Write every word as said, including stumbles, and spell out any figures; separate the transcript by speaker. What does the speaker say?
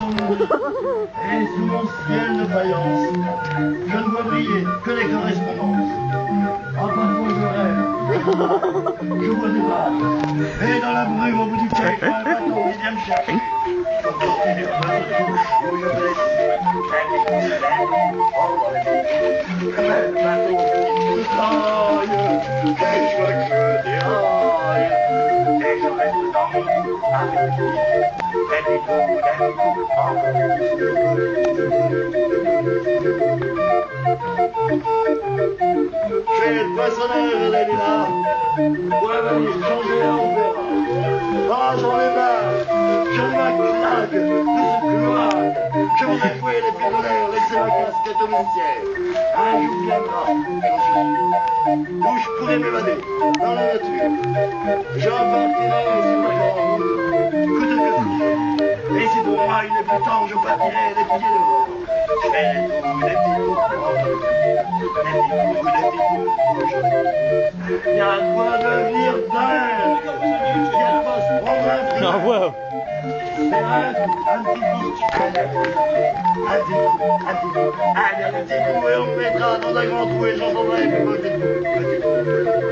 Speaker 1: Et sous mon ciel de faïence, je ne vois briller que les correspondances. Ah, parfois je rêve, je vois des vagues, et dans la brume au bout du quai, un bateau qui vient me chercher. Pour porter des oiseaux de couche, où je vais le bateau qui travaille, et je vois que je déraille, et je reste dans mon appétit. Des coups, des coups, encore je fais le poissonneur des lilas pour venir changer en verra. Ah, j'en ai marre, je ma claque de ce cloaque. Je voudrais fouiller les pistolets, laisser ma casquette au ministère. Un jour viendra, j'en suis sûr, où je pourrais m'évader dans la nature. Je repartirai sur ma grande route, coûte que coûte. Et si pour moi il n'est plus temps, je partirai les pieds devant. Je fais des coups, des petits coups, des petits coups, des petits coups. Il y a de quoi devenir dingue. Il y a de quoi se prendre un prix.
Speaker 2: Oh, wow.
Speaker 1: C'est un, un petit coup. Un petit coup, un petit coup. Allez, un petit coup et on me mettra dans un grand trou et j'entendrai plus petit coup, petit coup.